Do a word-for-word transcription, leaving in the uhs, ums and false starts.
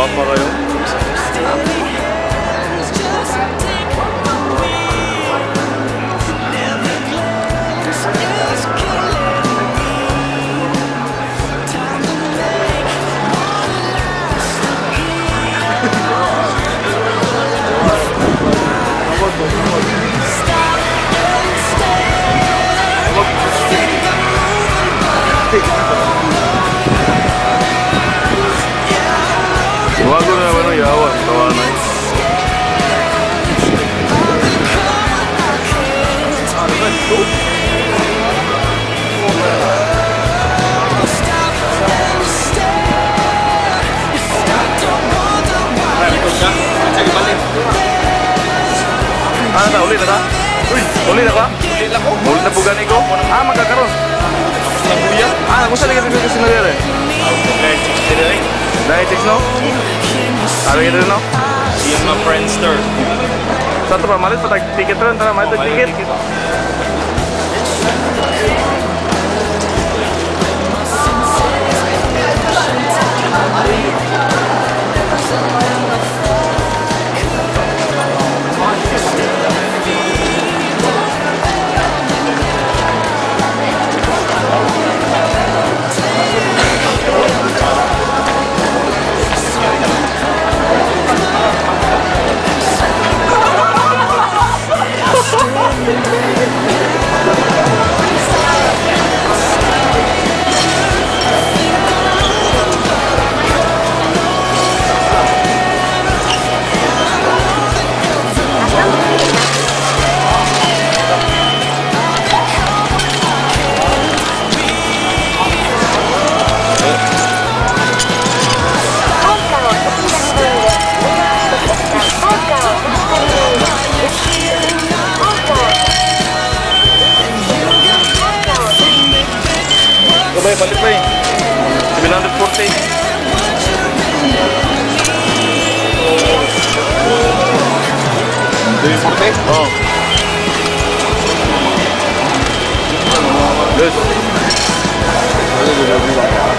Papa kayo. Bago na naman ang yawan, tawanay. Ano ba ito? Ano na, ulit na ta? Uy, ulit na ka? Ulit na ko? Ulit na bugan ko? Ah, magkakaroon. Nabuya? Ah, kung saan nagkakaroon kasi nangyari? ninety-six today. ninety-six no? Ano kita rin no? Yan mga Friendster. Satu pa, malit pa tag-ticket rin. Tara, malit tag-ticket. Bay, balik bay. seven forty. seven forty? Oh. Good.